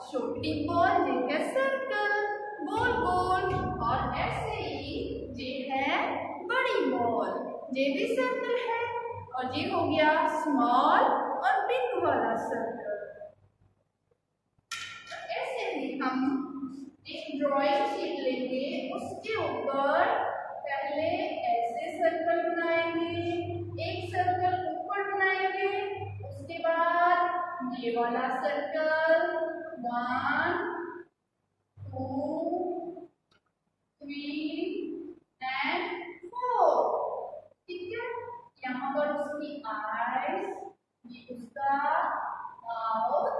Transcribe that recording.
छोटी बॉल जे है सर्कल गोल गोल, और ऐसे ही जे है बड़ी बॉल, जे भी सर्कल है, और ये हो गया स्मॉल और बिग वाला सर्कल। ऐसे ही हम एक ड्राइंग शीट लेंगे, उसके ऊपर पहले ऐसे सर्कल बनाएंगे, एक सर्कल ऊपर बनाएंगे, उसके बाद ये वाला सर्कल 1 2 3 एंड 4। ठीक है, यहाँ पर उसकी आईज, ये उसका माउथ